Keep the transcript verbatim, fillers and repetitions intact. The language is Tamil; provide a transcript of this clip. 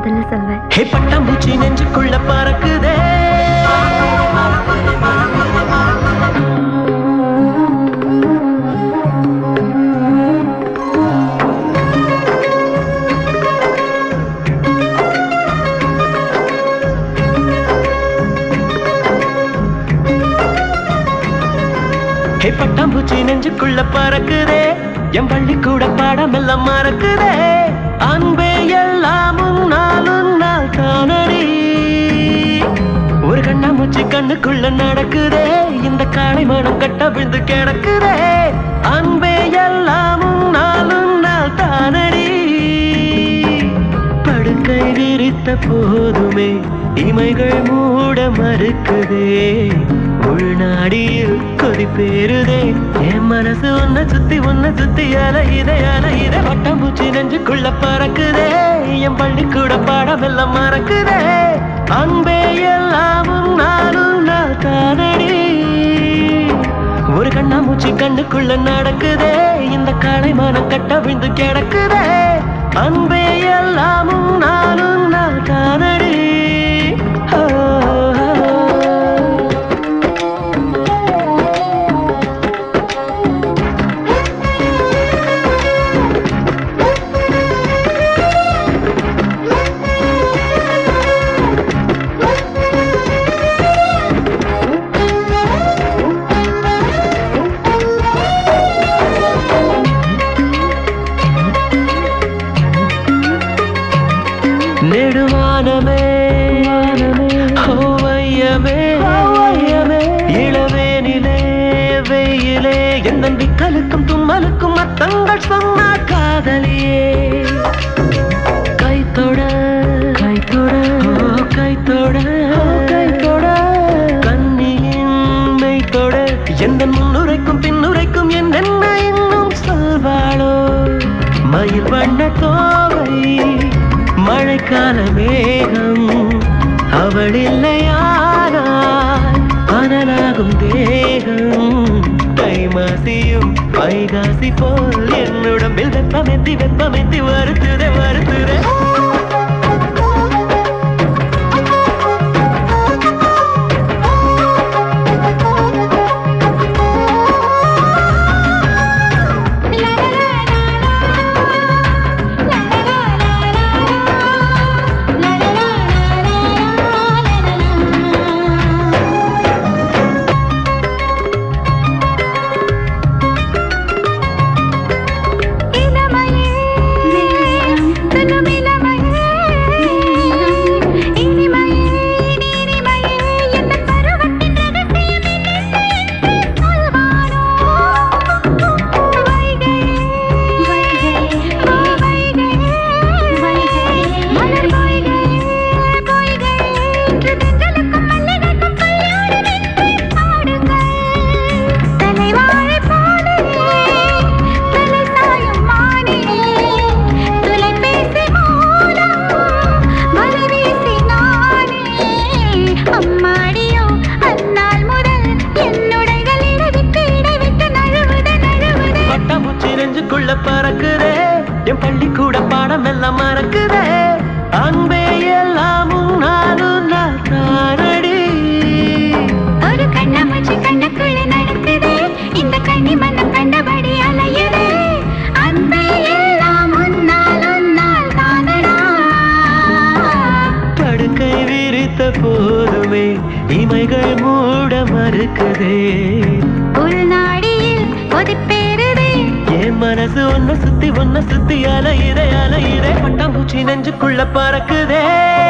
முதல்ல சொல்வேன். ஹே பட்டாம்பூச்சி நெஞ்சுக்குள்ள பறக்குதே. ஹே பட்டாம்பூச்சி நெஞ்சுக்குள்ள பறக்குதே. என் பள்ளி கூட பாடம் எல்லாம் மறக்குதே. அன்பே எல்லாம் நாளும் நாள் தானடி. ஒரு கண்ணாமூச்சி கண்ணுக்குள்ள நடக்குதே. இந்த காளை மனம் கட்ட விழுந்து கிடக்குதே. அன்பே எல்லாம் நாளும் நாள் தானடி. படுக்கை விரித்த போதுமே இமைகள் மூட மறுக்குதே. உள்நாடியில் கொதி பேருதே. என் மனசு ஒன்ன சுத்தி ஒன்ன சுத்தி அலையுதே அலையுதே. பட்டாம்பூச்சி நெஞ்சுக்குள்ள பறக்குதே. என் பள்ளிக்கூட பாடம் எல்லாம் மறக்குதே. அன்பே எல்லாமும் நாளும் நாள் தானடி. ஒரு கண்ணாமூச்சி கண்ணுக்குள்ள நடக்குதே. இந்த காளை மனம் கட்ட விழுந்து கிடக்குதே. அன்பே எல்லாமும் நாளும் நாள் தானடி. நெடுவானமே ஓவையமே இளவேனிலே வெயிலே எந்த விக்கலுக்கும் தும்மலுக்கும் அத்தங்கள் சொன்ன காதலியே. கைத்தொட கைத்தொட கைத்தொட கைத்தொட கண்ணியின் மெய்த்தொட எந்த முன்னுரைக்கும் பின்னுரைக்கும் என்னென்ன இன்னும் சொல்வாளோ. மயில் வண்ண தோவை மழைக்கால மேகம் அவள் இல்லையானால் அனலாகும் தேகம். தைமாசியும் வைகாசி போல் என்னுடம்பில் வெப்பமெத்தி வெப்பமெத்தி வருத்துதே வருத்துதே. பறக்குதே. என் பள்ளிக்கூட பாடம் எல்லாம் மறக்குதே. அன்பே எல்லாமும் நானும் நான் தானடி. ஒரு கண்ணாமூச்சி கண்ணுக்குள்ள நடக்குதே. இந்த கண்ணி மனம் கண்டபடி அலையுதே. அன்பே எல்லாமும் நாளும் நாள் தானடா. படுக்கை விரித்த போதுமே இமைகள் மூட மறுக்குதே. உள்நாடியில் கொதிப்பேறுதே. என் மனசு ஒன்ன சுத்தி ஒன்ன சுத்தி அலையுதே அலையுதே. பட்டாம்பூச்சி நெஞ்சுக்குள்ள பறக்குதே.